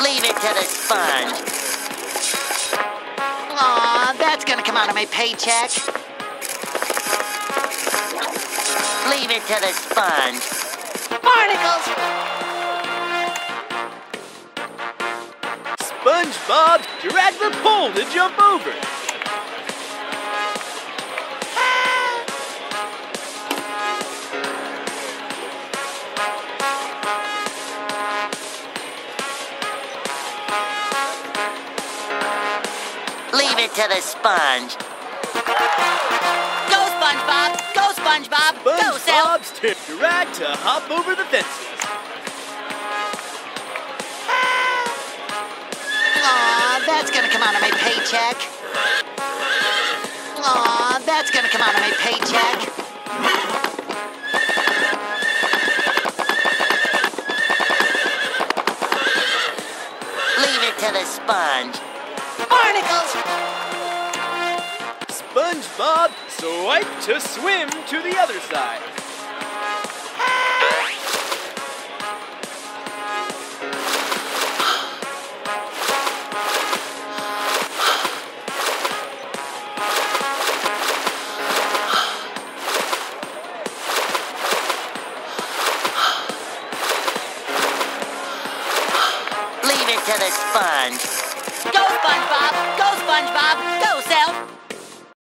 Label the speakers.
Speaker 1: Leave it to the sponge.
Speaker 2: Aw, that's gonna come out of my paycheck.
Speaker 1: Leave it to the sponge.
Speaker 2: Barnacles!
Speaker 3: SpongeBob, drag the pole to jump over.
Speaker 1: Leave it to the sponge.
Speaker 2: Go, SpongeBob! Go, SpongeBob! Go, Sal!
Speaker 3: SpongeBob's turn. Drag to hop over the fences.
Speaker 2: Aw, that's gonna come out of my paycheck. Aw, that's gonna come out of my paycheck.
Speaker 1: Leave it to the sponge.
Speaker 2: Barnacles!
Speaker 3: SpongeBob, swipe to swim to the other side.
Speaker 1: Leave it to the sponge.
Speaker 2: Go, SpongeBob! Go, SpongeBob! Go,